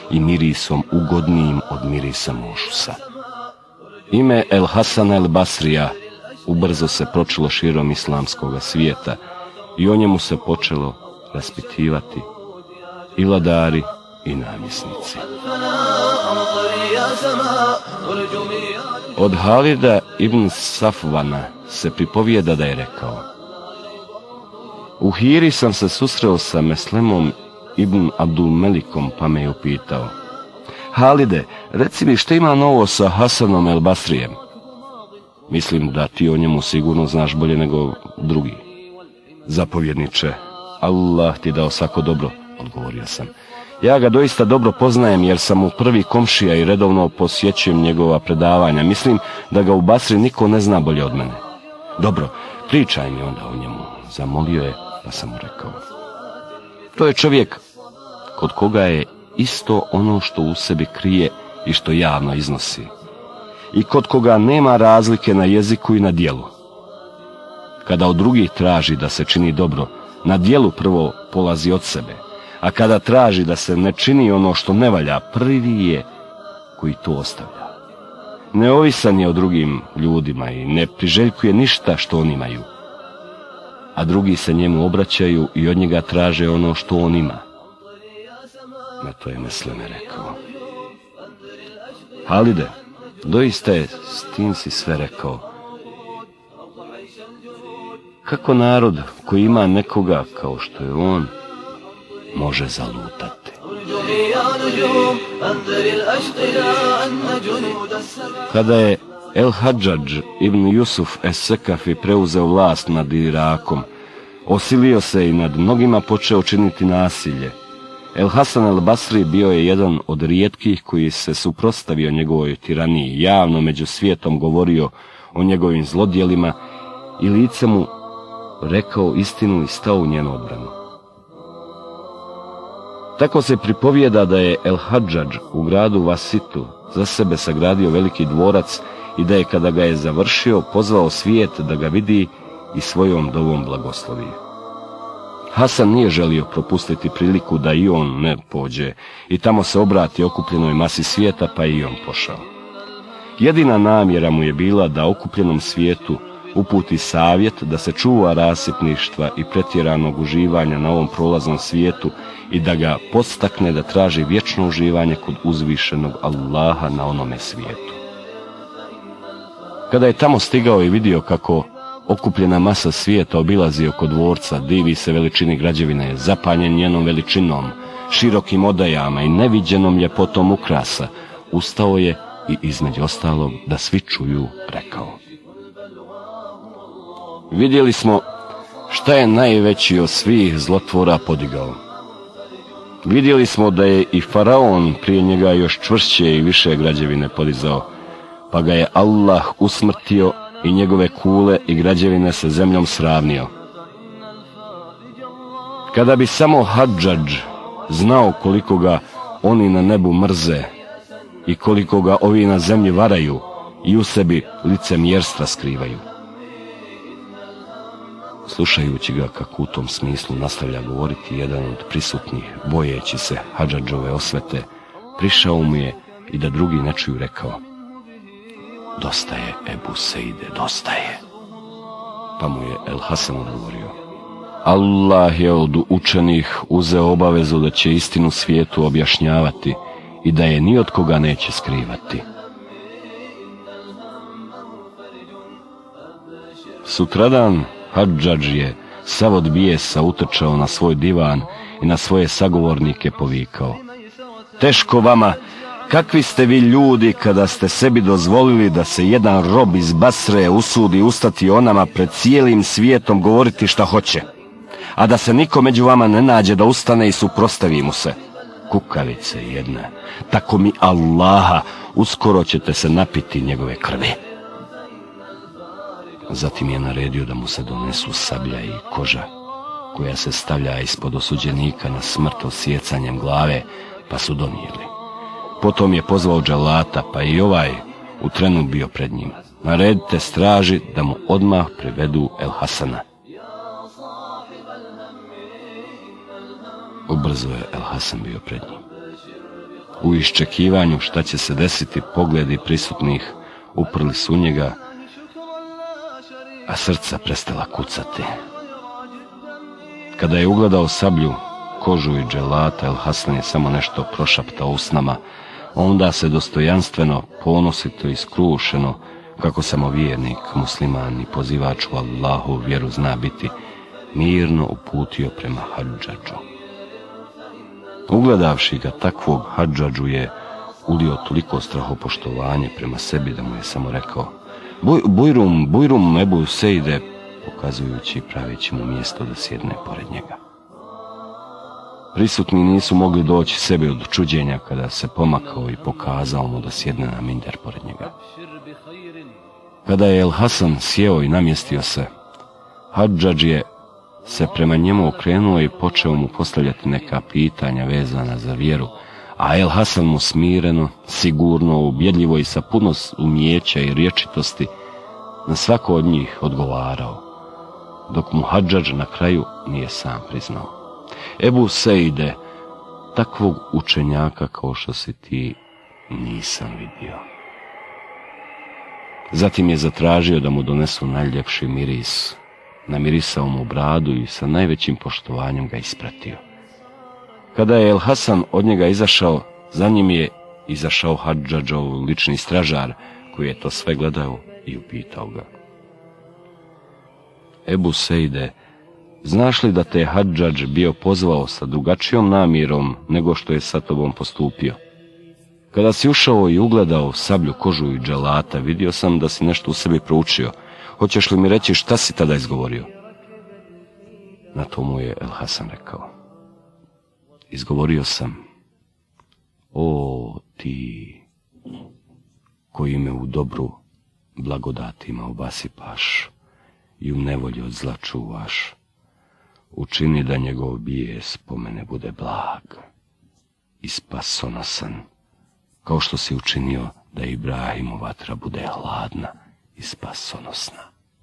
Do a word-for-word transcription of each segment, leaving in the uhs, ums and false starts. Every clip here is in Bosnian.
i mirisom ugodnijim od mirisa mošusa. Ime El Hasana El Basrija ubrzo se pročulo širom islamskog svijeta i o njemu se počelo raspitivati i vladari i namjesnici. Od Halida ibn Safvana se pripovijeda da je rekao: u Hiri sam se susreo sa Meslemom ibn Abdul Melikom, pa me je upitao: Halide, reci mi šta ima novo sa Hasanom El Basrijem? Mislim da ti o njemu sigurno znaš bolje nego drugi. Zapovjedniče, Allah ti dao svako dobro, odgovorio sam. Ja ga doista dobro poznajem jer sam mu prvi komšija i redovno posjećujem njegova predavanja. Mislim da ga u Basri niko ne zna bolje od mene. Dobro, pričaj mi onda o njemu, zamolio je, pa sam mu rekao. To je čovjek kod koga je isto ono što u sebi krije i što javno iznosi, i kod koga nema razlike na jeziku i na djelu. Kada od drugih traži da se čini dobro, na djelu prvo polazi od sebe, a kada traži da se ne čini ono što ne valja, prvi je koji to ostavlja. Neovisan je o drugim ljudima i ne priželjkuje ništa što oni imaju, a drugi se njemu obraćaju i od njega traže ono što on ima. Na to je Mesleme rekao: Halide, doista je s tim si sve rekao. Kako narod koji ima nekoga kao što je on može zalutati? Kada je El Hadžadž ibn Jusuf Es-Sekafi preuzeo vlast nad Irakom, osilio se i nad mnogima počeo činiti nasilje. El Hasan El Basri bio je jedan od rijetkih koji se suprotstavio njegovoj tiraniji, javno među svijetom govorio o njegovim zlodjelima i lice mu rekao istinu i stao u njenu odbranu. Tako se pripovijeda da je El Hadžadž u gradu Vasitu za sebe sagradio veliki dvorac i da je kada ga je završio pozvao svijet da ga vidi i svojom dovom blagoslovi. Hasan nije želio propustiti priliku da i on ne pođe i tamo se obrati okupljenoj masi svijeta, pa i on pošao. Jedina namjera mu je bila da okupljenom svijetu uputi savjet da se čuva rasipništva i pretjeranog uživanja na ovom prolaznom svijetu i da ga podstakne da traži vječno uživanje kod uzvišenog Allaha na onome svijetu. Kada je tamo stigao i vidio kako okupljena masa svijeta obilazi oko dvorca, divi se veličini građevine, zapanjen njenom veličinom, širokim odajama i neviđenom ljepotom ukrasa, ustao je i između ostalog da svi čuju rekao: vidjeli smo šta je najveći od svih zlotvora podigao. Vidjeli smo da je i faraon prije njega još čvršće i više građevine podizao, pa ga je Allah usmrtio i njegove kule i građevine sa zemljom sravnio. Kada bi samo Hadžadž znao koliko ga oni na nebu mrze i koliko ga ovi na zemlji varaju i u sebi licemjerstva skrivaju. Slušajući ga kako u tom smislu nastavlja govoriti, jedan od prisutnih, bojeći se Hadžadžove osvete, prišao mu je i da drugi ne čuju rekao: dosta je, Ebu Seide, dosta je. Pa mu je El Hasan odgovorio: Allah je od učenih uzeo obavezu da će istinu svijetu objašnjavati i da je ni od koga neće skrivati. Sutradan Hadžadž je sav od bijesa utrčao na svoj divan i na svoje sagovornike povikao: teško vama, kakvi ste vi ljudi kada ste sebi dozvolili da se jedan rob iz Basre usudi ustati o nama pred cijelim svijetom govoriti šta hoće, a da se niko među vama ne nađe da ustane i suprostavi mu se. Kukavice jedna, tako mi Allaha, uskoro ćete se napiti njegove krvi. Zatim je naredio da mu se donesu sablja i koža, koja se stavlja ispod osuđenika na smrt osjecanjem glave, pa su donijeli. Potom je pozvao dželata, pa i ovaj u trenu bio pred njim. Naredite straži da mu odmah privedu El Hasana. Ubrzo je El Hasan bio pred njim. U iščekivanju šta će se desiti, pogledi prisutnih uprli su u njega, a srca prestala kucati. Kada je ugledao sablju, kožu i dželata, El Hasan je samo nešto prošaptao usnama, onda se dostojanstveno, ponosito i skrušeno, kako samovjernik, musliman i pozivač u Allahu vjeru zna biti, mirno uputio prema Hadžadžu. Ugledavši ga takvog, Hadžadžu je ulio toliko strahopoštovanje prema sebi da mu je samo rekao: Buj, Bujrum, Bujrum Ebu Sejde, pokazujući i praveći mu mjesto da sjedne pored njega. Prisutni nisu mogli doći sebi od čuđenja kada se pomakao i pokazao mu da sjedne na minder pored njega. Kada je El Hasan sjeo i namjestio se, Hadžadž je se prema njemu okrenuo i počeo mu postavljati neka pitanja vezana za vjeru, a El Hasan mu smireno, sigurno, ubjedljivo i sa puno umijeća i rječitosti na svako od njih odgovarao, dok mu Hadžadž na kraju nije sam priznao: Ebu Sejde, takvog učenjaka kao što si ti nisam vidio. Zatim je zatražio da mu donesu najljepši miris, namirisao mu bradu i sa najvećim poštovanjem ga ispratio. Kada je El Hasan od njega izašao, za njim je izašao Hadžadžov lični stražar, koji je to sve gledao i upitao ga: Ebu Sejde, znaš li da te Hadžadž bio pozvao sa drugačijom namjerom nego što je sa tobom postupio? Kada si ušao i ugledao sablju, kožu i dželata, vidio sam da si nešto u sebi proučio. Hoćeš li mi reći šta si tada izgovorio? Na to mu je El Hasan rekao: Izgovorio sam: O ti koji me u dobru blagodatima obasipaš i u nevolji od zla čuvaš, učini da njegov bijes po mene bude blag i spasonosan, kao što si učinio da Ibrahimova vatra bude hladna i spasonosna.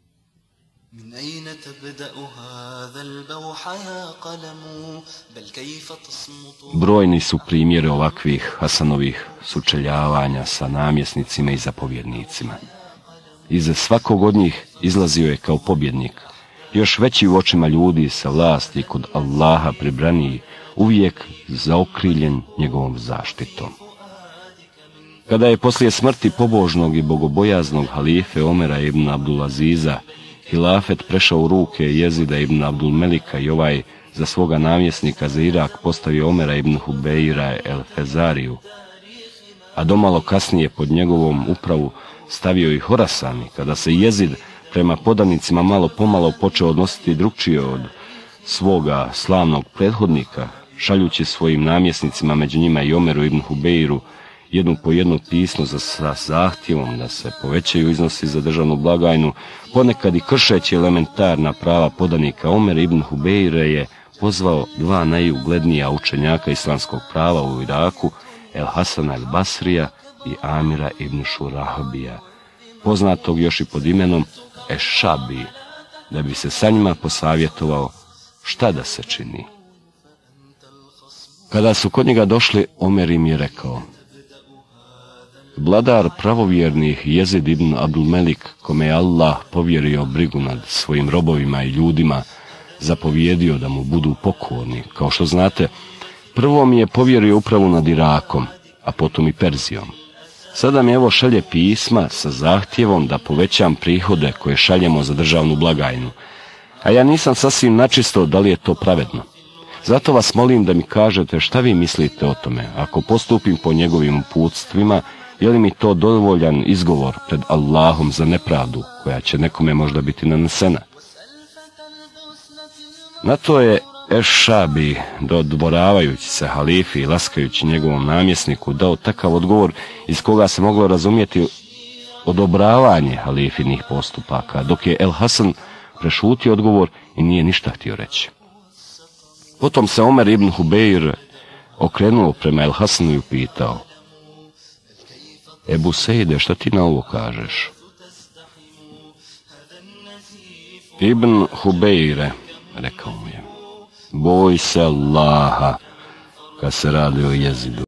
Brojni su primjeri ovakvih Hasanovih sučeljavanja sa namjesnicima i zapovjednicima. Iza svakog od njih izlazio je kao pobjednik, još veći u očima ljudi, sa vlasti kod Allaha pribraniji, uvijek zaokriljen njegovom zaštitom. Kada je poslije smrti pobožnog i bogobojaznog halife Omera ibn Abdulaziza hilafet prešao u ruke Jezida ibn Abdulmelika i ovaj za svoga namjesnika za Irak postavio Omera ibn Hubeira el Fezariju, a domalo kasnije pod njegovom upravu stavio i Horasan, kada se Jezid prema podanicima malo pomalo počeo odnositi drukčije od svoga slavnog prethodnika, šaljući svojim namjesnicima, među njima i Omeru ibn Hubeiru, jednu po jedno pismo za, sa zahtjevom da se povećaju iznosi za državnu blagajnu, ponekad i kršeći elementarna prava podanika, Omer ibn Hubeire je pozvao dva najuglednija učenjaka islamskog prava u Iraku, El Hasana el Basrija i Amira ibn Šurahbija, poznatog još i pod imenom Eš-Šabi, da bi se sa njima posavjetovao šta da se čini. Kada su kod njega došli, Omer im je rekao: Vladar pravovjernih Jezid ibn Abdulmelik, kome je Allah povjerio brigu nad svojim robovima i ljudima, zapovjedio da mu budu pokorni. Kao što znate, prvo mi je povjerio upravu nad Irakom, a potom i Perzijom. Sada mi evo šalje pisma sa zahtjevom da povećam prihode koje šaljemo za državnu blagajnu, a ja nisam sasvim načisto da li je to pravedno. Zato vas molim da mi kažete šta vi mislite o tome. Ako postupim po njegovim uputstvima, je li mi to dovoljan izgovor pred Allahom za nepravdu koja će nekome možda biti nanesena? Na to je Eš-Šabi, dodvoravajući se halifi i laskajući njegovom namjesniku, dao takav odgovor iz koga se moglo razumjeti odobravanje halifinih postupaka, dok je El Hasan prešutio odgovor i nije ništa htio reći. Potom se Omer ibn Hubeir okrenuo prema El Hasanu i upitao: Ebu Sejde, šta ti na ovo kažeš? Ibn Hubeire, rekao mu je, boj se Allaha kad se radi o Jezidu.